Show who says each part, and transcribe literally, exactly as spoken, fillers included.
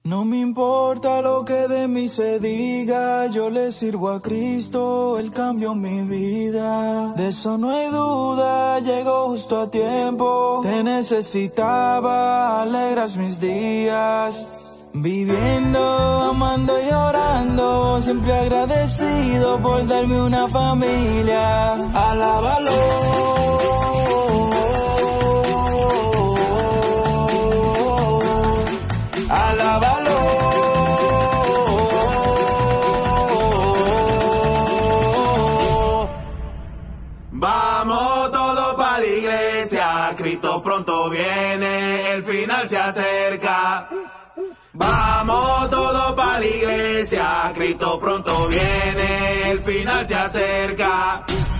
Speaker 1: No me importa lo que de mí se diga, yo le sirvo a Cristo, Él cambió mi vida. De eso no hay duda, llegó justo a tiempo. Te necesitaba, alegras mis días. Viviendo, amando y orando, siempre agradecido por darme una familia. Alábalo. Alábalo.
Speaker 2: Vamos todos para la iglesia, Cristo pronto viene, el final se acerca. Vamos todos para la iglesia, Cristo pronto viene, el final se acerca.